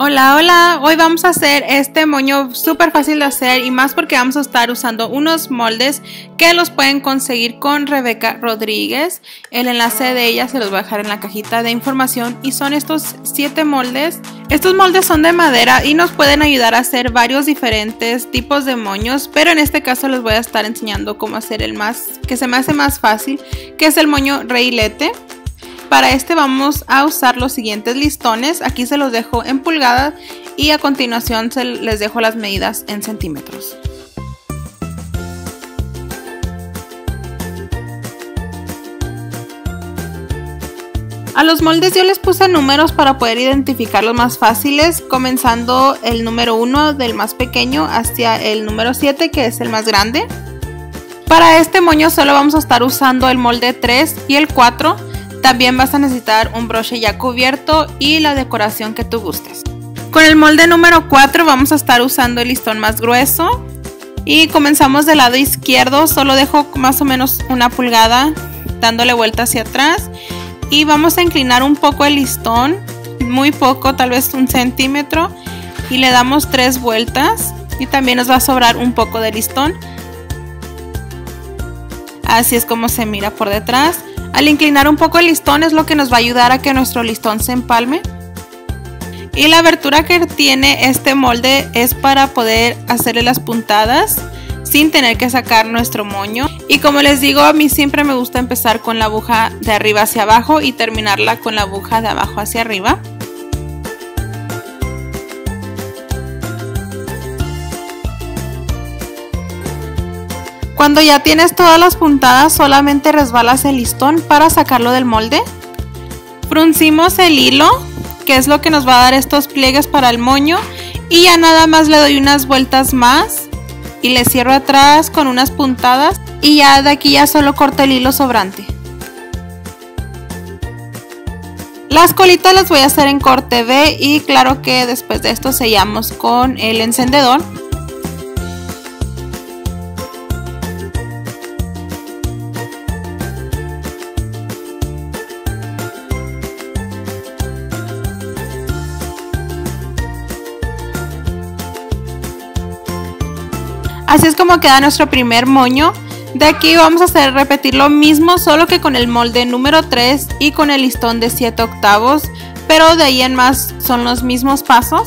Hola, hola, hoy vamos a hacer este moño súper fácil de hacer y más porque vamos a estar usando unos moldes que los pueden conseguir con Rebeca Rodríguez. El enlace de ella se los voy a dejar en la cajita de información y son estos 7 moldes. Estos moldes son de madera y nos pueden ayudar a hacer varios diferentes tipos de moños, pero en este caso les voy a estar enseñando cómo hacer el que se me hace más fácil, que es el moño reilete. Para este vamos a usar los siguientes listones, aquí se los dejo en pulgadas y a continuación les dejo las medidas en centímetros. A los moldes yo les puse números para poder identificarlos más fáciles, comenzando el número 1 del más pequeño hacia el número 7 que es el más grande. Para este moño solo vamos a estar usando el molde 3 y el 4. También vas a necesitar un broche ya cubierto y la decoración que tú gustes. Con el molde número 4 vamos a estar usando el listón más grueso. Y comenzamos del lado izquierdo, solo dejo más o menos 1 pulgada dándole vuelta hacia atrás. Y vamos a inclinar un poco el listón, muy poco, tal vez 1 centímetro. Y le damos 3 vueltas y también nos va a sobrar un poco de listón. Así es como se mira por detrás. Al inclinar un poco el listón es lo que nos va a ayudar a que nuestro listón se empalme. Y la abertura que tiene este molde es para poder hacerle las puntadas sin tener que sacar nuestro moño. Y como les digo, a mí siempre me gusta empezar con la aguja de arriba hacia abajo y terminarla con la aguja de abajo hacia arriba. Cuando ya tienes todas las puntadas, solamente resbalas el listón para sacarlo del molde. Fruncimos el hilo, que es lo que nos va a dar estos pliegues para el moño. Y ya nada más le doy unas vueltas más y le cierro atrás con unas puntadas. Y ya de aquí ya solo corto el hilo sobrante. Las colitas las voy a hacer en corte V y claro que después de esto sellamos con el encendedor. Así es como queda nuestro primer moño. De aquí vamos a repetir lo mismo, solo que con el molde número 3 y con el listón de 7 octavos. Pero de ahí en más son los mismos pasos.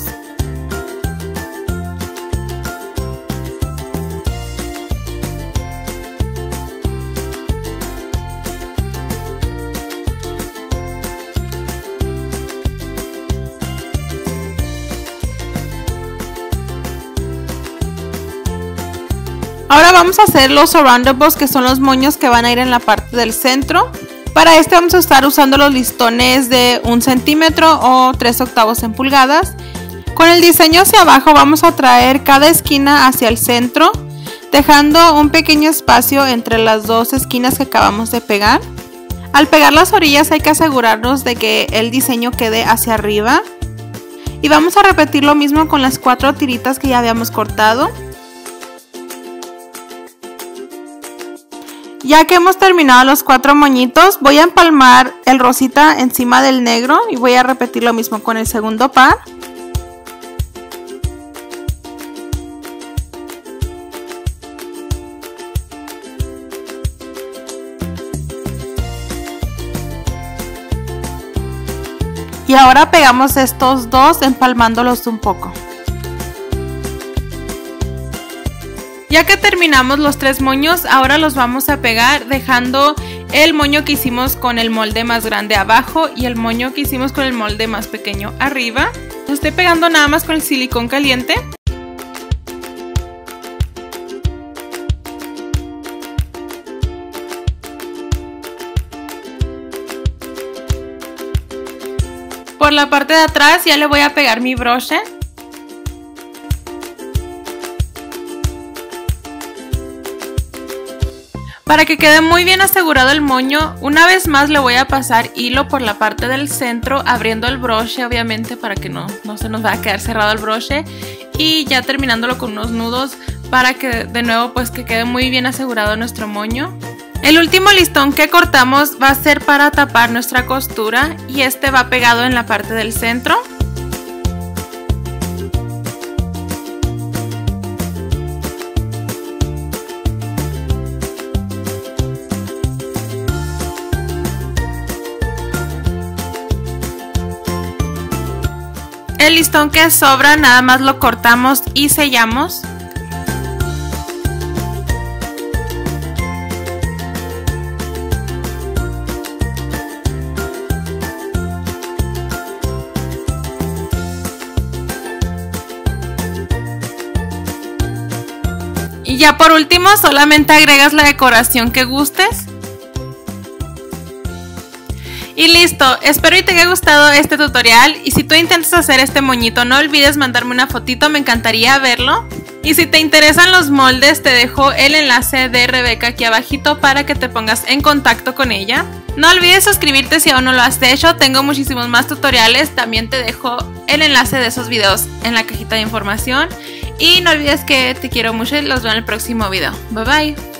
Ahora vamos a hacer los surroundables, que son los moños que van a ir en la parte del centro. Para este vamos a estar usando los listones de 1 centímetro o 3 octavos en pulgadas. Con el diseño hacia abajo vamos a traer cada esquina hacia el centro, dejando un pequeño espacio entre las 2 esquinas que acabamos de pegar. Al pegar las orillas hay que asegurarnos de que el diseño quede hacia arriba. Y vamos a repetir lo mismo con las 4 tiritas que ya habíamos cortado. Ya que hemos terminado los 4 moñitos, voy a empalmar el rosita encima del negro y voy a repetir lo mismo con el segundo par. Y ahora pegamos estos dos empalmándolos un poco. Ya que terminamos los 3 moños, ahora los vamos a pegar dejando el moño que hicimos con el molde más grande abajo y el moño que hicimos con el molde más pequeño arriba. Lo estoy pegando nada más con el silicón caliente. Por la parte de atrás ya le voy a pegar mi broche. Para que quede muy bien asegurado el moño, una vez más le voy a pasar hilo por la parte del centro, abriendo el broche obviamente para que no se nos vaya a quedar cerrado el broche. Y ya terminándolo con unos nudos para que de nuevo pues que quede muy bien asegurado nuestro moño. El último listón que cortamos va a ser para tapar nuestra costura y este va pegado en la parte del centro. El listón que sobra nada más lo cortamos y sellamos. Y ya por último solamente agregas la decoración que gustes. Y listo, espero y te haya gustado este tutorial y si tú intentas hacer este moñito no olvides mandarme una fotito, me encantaría verlo. Y si te interesan los moldes te dejo el enlace de Rebeca aquí abajito para que te pongas en contacto con ella. No olvides suscribirte si aún no lo has hecho, tengo muchísimos más tutoriales, también te dejo el enlace de esos videos en la cajita de información. Y no olvides que te quiero mucho y los veo en el próximo video. Bye bye.